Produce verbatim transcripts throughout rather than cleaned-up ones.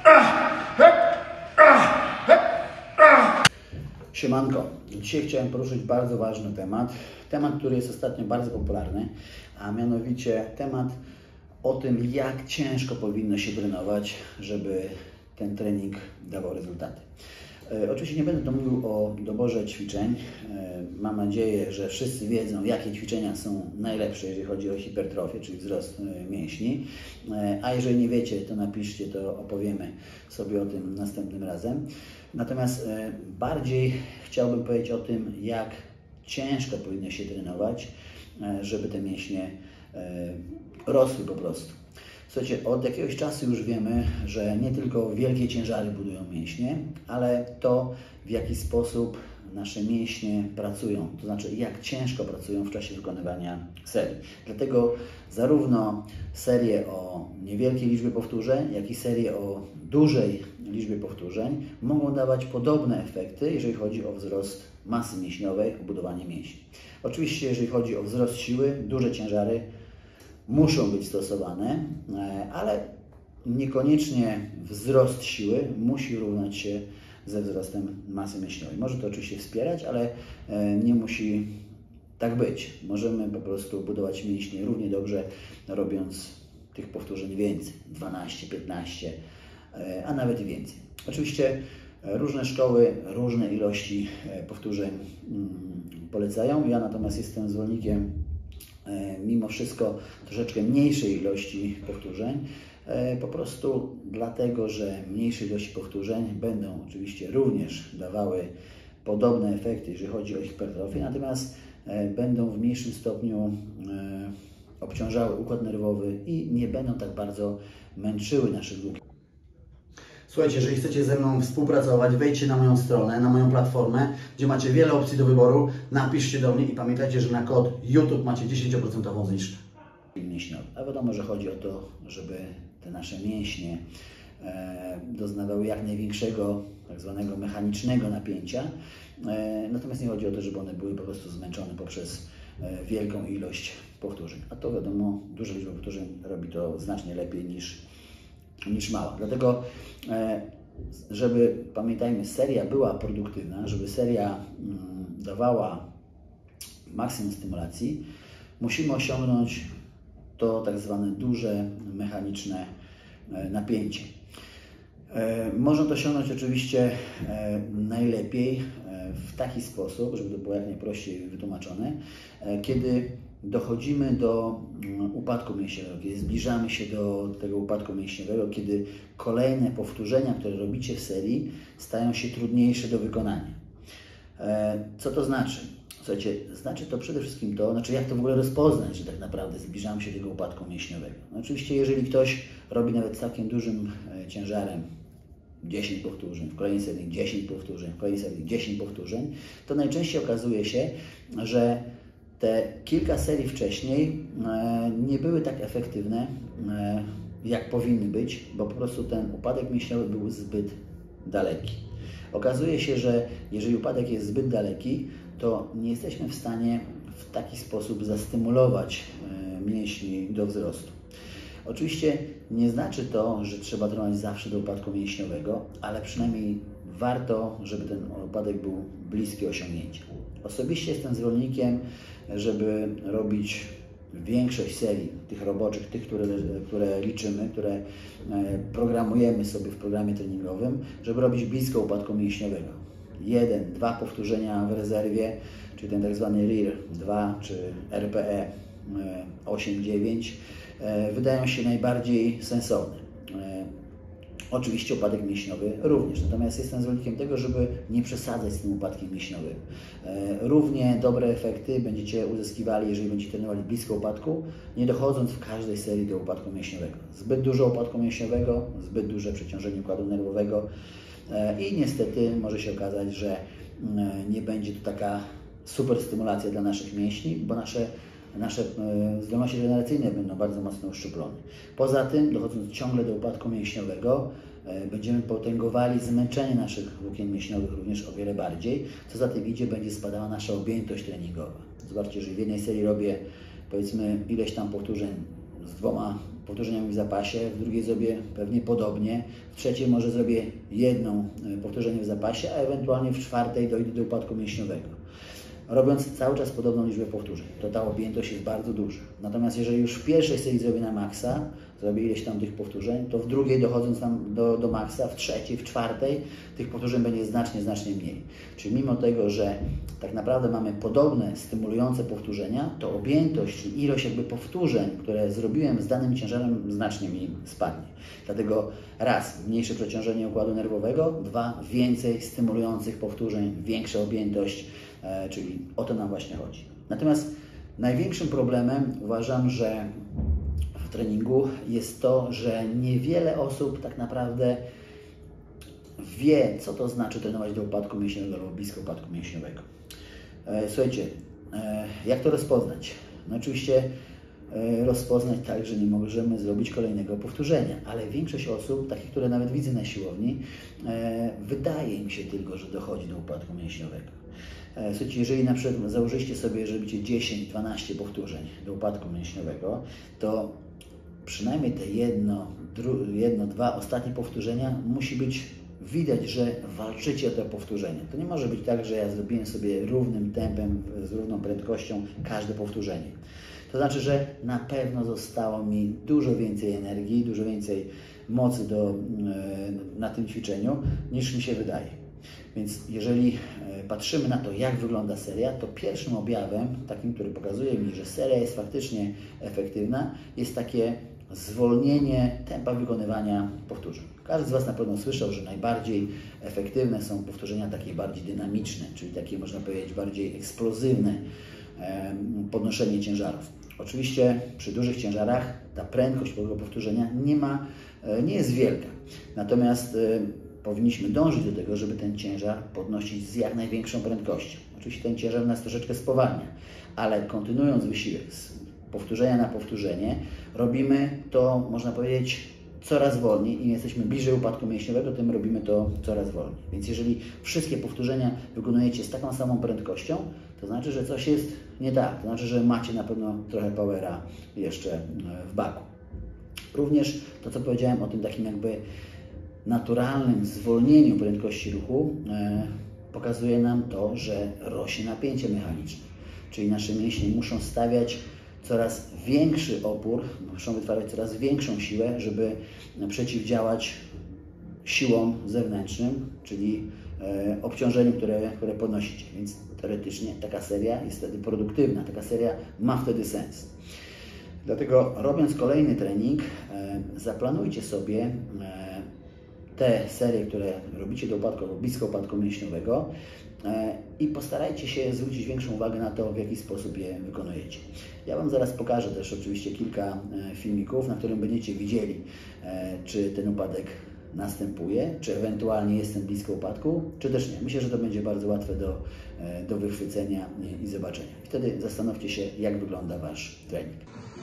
Siemanko, dzisiaj chciałem poruszyć bardzo ważny temat, temat, który jest ostatnio bardzo popularny, a mianowicie temat o tym, jak ciężko powinno się trenować, żeby ten trening dawał rezultaty. E, oczywiście nie będę tu mówił o doborze ćwiczeń. E, mam nadzieję, że wszyscy wiedzą, jakie ćwiczenia są najlepsze, jeżeli chodzi o hipertrofię, czyli wzrost e, mięśni. E, a jeżeli nie wiecie, to napiszcie, to opowiemy sobie o tym następnym razem. Natomiast e, bardziej chciałbym powiedzieć o tym, jak ciężko powinno się trenować, e, żeby te mięśnie e, rosły po prostu. Słuchajcie, od jakiegoś czasu już wiemy, że nie tylko wielkie ciężary budują mięśnie, ale to, w jaki sposób nasze mięśnie pracują, to znaczy jak ciężko pracują w czasie wykonywania serii. Dlatego zarówno serie o niewielkiej liczbie powtórzeń, jak i serie o dużej liczbie powtórzeń mogą dawać podobne efekty, jeżeli chodzi o wzrost masy mięśniowej, o budowanie mięśni. Oczywiście, jeżeli chodzi o wzrost siły, duże ciężary muszą być stosowane, ale niekoniecznie wzrost siły musi równać się ze wzrostem masy mięśniowej. Może to oczywiście wspierać, ale nie musi tak być. Możemy po prostu budować mięśnie równie dobrze, robiąc tych powtórzeń więcej, dwanaście, piętnaście, a nawet i więcej. Oczywiście różne szkoły, różne ilości powtórzeń polecają. Ja natomiast jestem zwolennikiem mimo wszystko troszeczkę mniejszej ilości powtórzeń, po prostu dlatego, że mniejsze ilości powtórzeń będą oczywiście również dawały podobne efekty, jeżeli chodzi o hipertrofię, natomiast będą w mniejszym stopniu obciążały układ nerwowy i nie będą tak bardzo męczyły naszych długów. Słuchajcie, jeżeli chcecie ze mną współpracować, wejdźcie na moją stronę, na moją platformę, gdzie macie wiele opcji do wyboru, napiszcie do mnie i pamiętajcie, że na kod YouTube macie dziesięć procent zniżkę. Mięśniowy. A wiadomo, że chodzi o to, żeby te nasze mięśnie e, doznawały jak największego tak zwanego mechanicznego napięcia. E, natomiast nie chodzi o to, żeby one były po prostu zmęczone poprzez e, wielką ilość powtórzeń. A to wiadomo, duża liczba powtórzeń robi to znacznie lepiej niż niż mała. Dlatego, żeby, pamiętajmy, seria była produktywna, żeby seria dawała maksimum stymulacji, musimy osiągnąć to tak zwane duże mechaniczne napięcie. Można to osiągnąć oczywiście najlepiej w taki sposób, żeby to było jak najprościej wytłumaczone, kiedy dochodzimy do upadku mięśniowego, kiedy zbliżamy się do tego upadku mięśniowego, kiedy kolejne powtórzenia, które robicie w serii, stają się trudniejsze do wykonania. Co to znaczy? Słuchajcie, znaczy to przede wszystkim to, znaczy jak to w ogóle rozpoznać, że tak naprawdę zbliżamy się do tego upadku mięśniowego. No oczywiście, jeżeli ktoś robi nawet z całkiem dużym ciężarem dziesięć powtórzeń, w kolejnej serii dziesięć powtórzeń, w kolejnej serii dziesięć powtórzeń, to najczęściej okazuje się, że te kilka serii wcześniej nie były tak efektywne, jak powinny być, bo po prostu ten upadek mięśniowy był zbyt daleki. Okazuje się, że jeżeli upadek jest zbyt daleki, to nie jesteśmy w stanie w taki sposób zastymulować mięśni do wzrostu. Oczywiście nie znaczy to, że trzeba trenować zawsze do upadku mięśniowego, ale przynajmniej warto, żeby ten upadek był bliski osiągnięcia. Osobiście jestem zwolennikiem, żeby robić większość serii tych roboczych, tych, które, które liczymy, które programujemy sobie w programie treningowym, żeby robić blisko upadku mięśniowego. Jeden, dwa powtórzenia w rezerwie, czyli ten tak zwany R I R dwa czy R P E osiem dziewięć wydają się najbardziej sensowne. Oczywiście upadek mięśniowy również, natomiast jestem zwolennikiem tego, żeby nie przesadzać z tym upadkiem mięśniowym. Równie dobre efekty będziecie uzyskiwali, jeżeli będziecie trenowali blisko upadku, nie dochodząc w każdej serii do upadku mięśniowego. Zbyt dużo upadku mięśniowego, zbyt duże przeciążenie układu nerwowego i niestety może się okazać, że nie będzie to taka super stymulacja dla naszych mięśni, bo nasze nasze zdolności regeneracyjne będą bardzo mocno uszczuplone. Poza tym, dochodząc ciągle do upadku mięśniowego, będziemy potęgowali zmęczenie naszych włókien mięśniowych również o wiele bardziej. Co za tym idzie, będzie spadała nasza objętość treningowa. Zobaczcie, że w jednej serii robię, powiedzmy, ileś tam powtórzeń z dwoma powtórzeniami w zapasie, w drugiej zrobię pewnie podobnie, w trzeciej może zrobię jedną powtórzenie w zapasie, a ewentualnie w czwartej dojdę do upadku mięśniowego. Robiąc cały czas podobną liczbę powtórzeń, to ta objętość jest bardzo duża. Natomiast jeżeli już w pierwszej serii zrobię na maksa, zrobię ileś tam tych powtórzeń, to w drugiej dochodząc tam do, do maksa, w trzeciej, w czwartej tych powtórzeń będzie znacznie, znacznie mniej. Czyli mimo tego, że tak naprawdę mamy podobne stymulujące powtórzenia, to objętość, czyli ilość jakby powtórzeń, które zrobiłem z danym ciężarem, znacznie mi spadnie. Dlatego raz, mniejsze przeciążenie układu nerwowego, dwa, więcej stymulujących powtórzeń, większa objętość, e, czyli o to nam właśnie chodzi. Natomiast największym problemem uważam, że w treningu jest to, że niewiele osób tak naprawdę wie, co to znaczy trenować do upadku mięśniowego albo blisko upadku mięśniowego. E, słuchajcie, e, jak to rozpoznać? No oczywiście e, rozpoznać tak, że nie możemy zrobić kolejnego powtórzenia, ale większość osób, takich, które nawet widzę na siłowni, e, wydaje im się tylko, że dochodzi do upadku mięśniowego. E, słuchajcie, jeżeli na przykład założycie sobie, że robicie dziesięć dwanaście powtórzeń do upadku mięśniowego, to przynajmniej te jedno, dru, jedno, dwa ostatnie powtórzenia musi być widać, że walczycie o te powtórzenie. To nie może być tak, że ja zrobiłem sobie równym tempem, z równą prędkością każde powtórzenie. To znaczy, że na pewno zostało mi dużo więcej energii, dużo więcej mocy do, na tym ćwiczeniu, niż mi się wydaje. Więc jeżeli patrzymy na to, jak wygląda seria, to pierwszym objawem, takim, który pokazuje mi, że seria jest faktycznie efektywna, jest takie zwolnienie tempa wykonywania powtórzeń. Każdy z Was na pewno słyszał, że najbardziej efektywne są powtórzenia takie bardziej dynamiczne, czyli takie, można powiedzieć, bardziej eksplozywne podnoszenie ciężarów. Oczywiście przy dużych ciężarach ta prędkość tego powtórzenia nie ma, nie jest wielka. Natomiast powinniśmy dążyć do tego, żeby ten ciężar podnosić z jak największą prędkością. Oczywiście ten ciężar nas troszeczkę spowalnia, ale kontynuując wysiłek z powtórzenia na powtórzenie, robimy to, można powiedzieć, coraz wolniej. Im jesteśmy bliżej upadku mięśniowego, tym robimy to coraz wolniej. Więc jeżeli wszystkie powtórzenia wykonujecie z taką samą prędkością, to znaczy, że coś jest nie tak. To znaczy, że macie na pewno trochę powera jeszcze w baku. Również to, co powiedziałem o tym takim jakby naturalnym zwolnieniu prędkości ruchu, e, pokazuje nam to, że rośnie napięcie mechaniczne. Czyli nasze mięśnie muszą stawiać coraz większy opór, muszą wytwarzać coraz większą siłę, żeby przeciwdziałać siłom zewnętrznym, czyli e, obciążeniu, które, które podnosicie. Więc teoretycznie taka seria jest wtedy produktywna, taka seria ma wtedy sens. Dlatego robiąc kolejny trening, e, zaplanujcie sobie e, te serie, które robicie do upadku albo blisko upadku mięśniowego e, i postarajcie się zwrócić większą uwagę na to, w jaki sposób je wykonujecie. Ja Wam zaraz pokażę też oczywiście kilka e, filmików, na którym będziecie widzieli, e, czy ten upadek następuje, czy ewentualnie jestem blisko upadku, czy też nie. Myślę, że to będzie bardzo łatwe do, e, do wychwycenia i, i zobaczenia. I wtedy zastanówcie się, jak wygląda Wasz trening.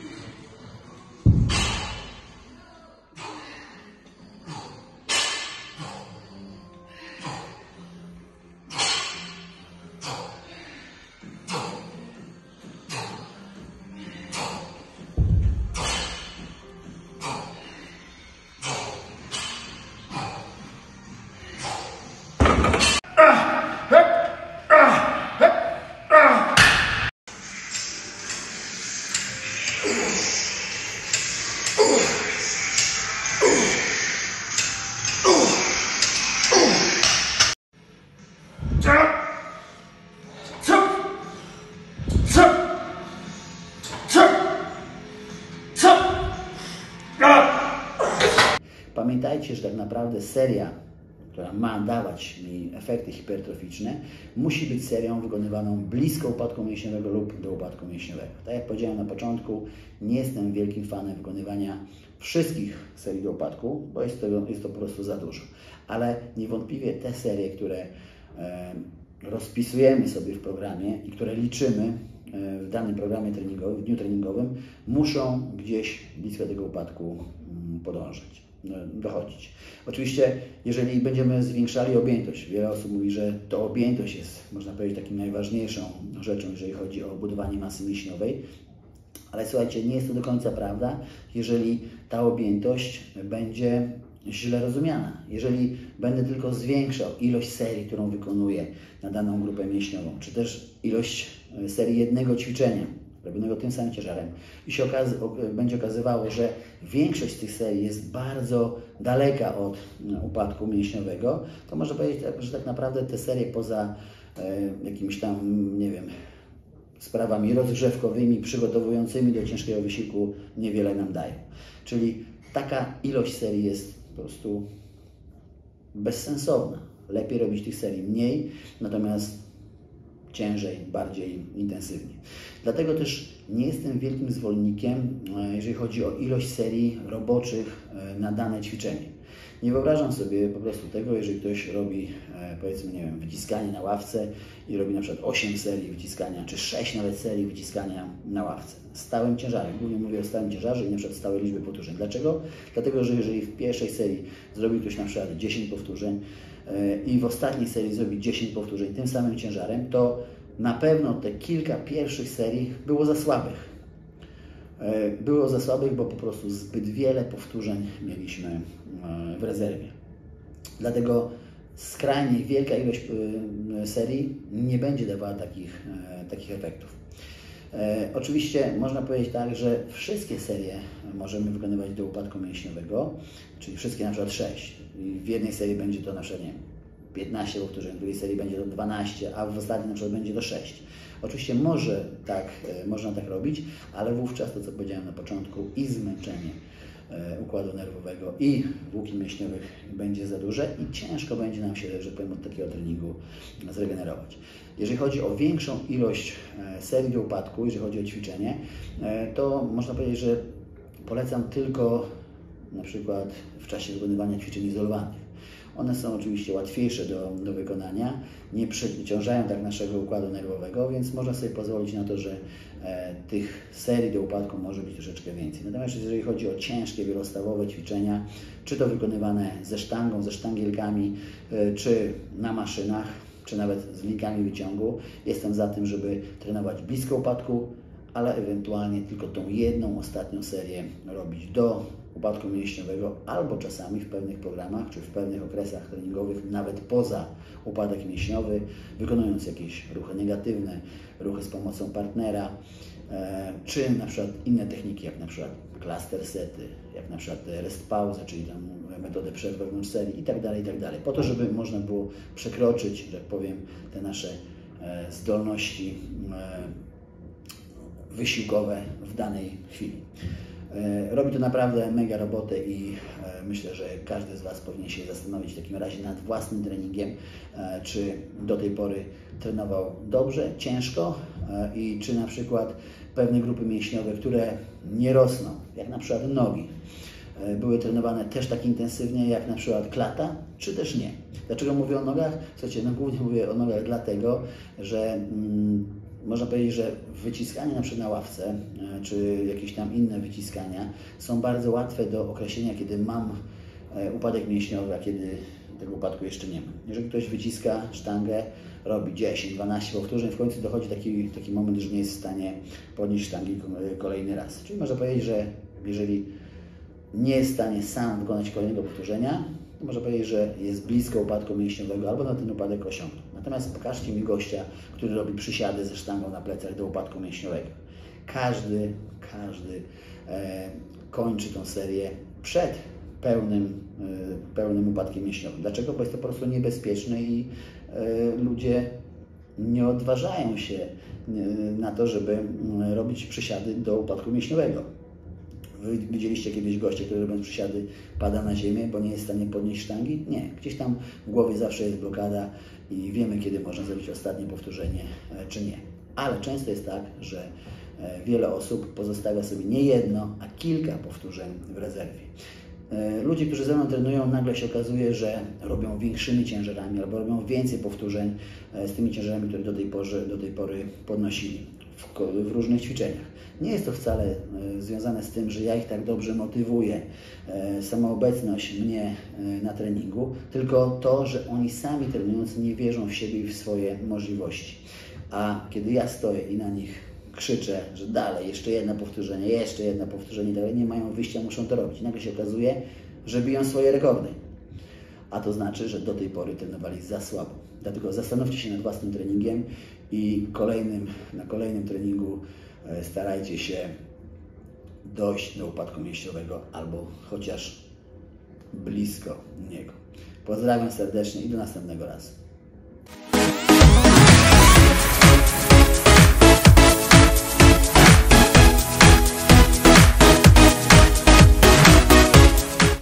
Pamiętajcie, że tak naprawdę seria, która ma dawać mi efekty hipertroficzne, musi być serią wykonywaną blisko upadku mięśniowego lub do upadku mięśniowego. Tak jak powiedziałem na początku, nie jestem wielkim fanem wykonywania wszystkich serii do upadku, bo jest to, jest to po prostu za dużo. Ale niewątpliwie te serie, które e, rozpisujemy sobie w programie i które liczymy e, w danym programie treningowym, w dniu treningowym, muszą gdzieś blisko tego upadku m, podążać. dochodzić. Oczywiście, jeżeli będziemy zwiększali objętość, wiele osób mówi, że to objętość jest, można powiedzieć, takim najważniejszą rzeczą, jeżeli chodzi o budowanie masy mięśniowej, Ale słuchajcie, nie jest to do końca prawda, jeżeli ta objętość będzie źle rozumiana. Jeżeli będę tylko zwiększał ilość serii, którą wykonuję na daną grupę mięśniową, czy też ilość serii jednego ćwiczenia, robionego tym samym ciężarem i się okaz będzie okazywało, że większość z tych serii jest bardzo daleka od upadku mięśniowego, to można powiedzieć, że tak naprawdę te serie poza e, jakimiś tam, nie wiem, sprawami rozgrzewkowymi, przygotowującymi do ciężkiego wysiłku niewiele nam dają. Czyli taka ilość serii jest po prostu bezsensowna. Lepiej robić tych serii mniej, natomiast ciężej, bardziej intensywnie. Dlatego też nie jestem wielkim zwolennikiem, jeżeli chodzi o ilość serii roboczych na dane ćwiczenie. Nie wyobrażam sobie po prostu tego, jeżeli ktoś robi, powiedzmy, nie wiem, wyciskanie na ławce i robi na przykład osiem serii wyciskania, czy sześć nawet serii wyciskania na ławce. Stałym ciężarem. Głównie mówię o stałym ciężarze i na przykład stałej liczby powtórzeń. Dlaczego? Dlatego, że jeżeli w pierwszej serii zrobi ktoś na przykład dziesięć powtórzeń i w ostatniej serii zrobi dziesięć powtórzeń tym samym ciężarem, to na pewno te kilka pierwszych serii było za słabych. Było za słabych, bo po prostu zbyt wiele powtórzeń mieliśmy w rezerwie. Dlatego skrajnie wielka ilość serii nie będzie dawała takich, takich efektów. Oczywiście można powiedzieć tak, że wszystkie serie możemy wykonywać do upadku mięśniowego, czyli wszystkie na przykład sześć. I w jednej serii będzie to na przykład, nie wiem, piętnaście powtórzeń, w drugiej serii będzie to dwanaście, a w ostatniej na przykład będzie to sześć. Oczywiście może tak, można tak robić, ale wówczas to, co powiedziałem na początku, i zmęczenie układu nerwowego i włókien mięśniowych będzie za duże i ciężko będzie nam się, że powiem, od takiego treningu zregenerować. Jeżeli chodzi o większą ilość serii do upadku, jeżeli chodzi o ćwiczenie, to można powiedzieć, że polecam tylko na przykład w czasie wykonywania ćwiczeń izolowanych. One są oczywiście łatwiejsze do, do wykonania, nie przeciążają tak naszego układu nerwowego, więc można sobie pozwolić na to, że e, tych serii do upadku może być troszeczkę więcej. Natomiast jeżeli chodzi o ciężkie, wielostawowe ćwiczenia, czy to wykonywane ze sztangą, ze sztangielkami, e, czy na maszynach, czy nawet z linkami wyciągu, jestem za tym, żeby trenować blisko upadku, ale ewentualnie tylko tą jedną ostatnią serię robić do upadku mięśniowego, albo czasami w pewnych programach, czy w pewnych okresach treningowych, nawet poza upadek mięśniowy, wykonując jakieś ruchy negatywne, ruchy z pomocą partnera, e, czy na przykład inne techniki, jak na przykład cluster sety, jak na przykład rest pause, czyli tam metodę przerw wewnątrz serii i tak dalej, i tak dalej. Po to, żeby można było przekroczyć, że tak powiem, te nasze e, zdolności e, wysiłkowe w danej chwili. Robi to naprawdę mega robotę i myślę, że każdy z Was powinien się zastanowić w takim razie nad własnym treningiem, czy do tej pory trenował dobrze, ciężko i czy na przykład pewne grupy mięśniowe, które nie rosną, jak na przykład nogi, były trenowane też tak intensywnie jak na przykład klata, czy też nie. Dlaczego mówię o nogach? Słuchajcie, no głównie mówię o nogach dlatego, że mm, można powiedzieć, że wyciskania na przykład na ławce, czy jakieś tam inne wyciskania są bardzo łatwe do określenia, kiedy mam upadek mięśniowy, a kiedy tego upadku jeszcze nie ma. Jeżeli ktoś wyciska sztangę, robi dziesięć dwanaście powtórzeń, w końcu dochodzi taki, taki moment, że nie jest w stanie podnieść sztangi kolejny raz. Czyli można powiedzieć, że jeżeli nie jest w stanie sam wykonać kolejnego powtórzenia, to można powiedzieć, że jest blisko upadku mięśniowego albo na ten upadek osiągnął. Natomiast pokażcie mi gościa, który robi przysiady ze sztangą na plecach do upadku mięśniowego. Każdy, każdy e, kończy tą serię przed pełnym, e, pełnym upadkiem mięśniowym. Dlaczego? Bo jest to po prostu niebezpieczne i e, ludzie nie odważają się e, na to, żeby e, robić przysiady do upadku mięśniowego. Wy widzieliście kiedyś gościa, który robiąc przysiady pada na ziemię, bo nie jest w stanie podnieść sztangi? Nie. Gdzieś tam w głowie zawsze jest blokada i wiemy, kiedy można zrobić ostatnie powtórzenie, czy nie. Ale często jest tak, że wiele osób pozostawia sobie nie jedno, a kilka powtórzeń w rezerwie. Ludzie, którzy ze mną trenują, nagle się okazuje, że robią większymi ciężarami albo robią więcej powtórzeń z tymi ciężarami, które do tej pory, do tej pory podnosili w, w różnych ćwiczeniach. Nie jest to wcale e, związane z tym, że ja ich tak dobrze motywuję, e, samoobecność mnie e, na treningu, tylko to, że oni sami trenując nie wierzą w siebie i w swoje możliwości. A kiedy ja stoję i na nich krzyczę, że dalej, jeszcze jedno powtórzenie, jeszcze jedno powtórzenie, dalej nie mają wyjścia, muszą to robić. Nagle się okazuje, że biją swoje rekordy. A to znaczy, że do tej pory trenowali za słabo. Dlatego zastanówcie się nad własnym treningiem i kolejnym, na kolejnym treningu starajcie się dojść do upadku mięśniowego albo chociaż blisko niego. Pozdrawiam serdecznie i do następnego razu.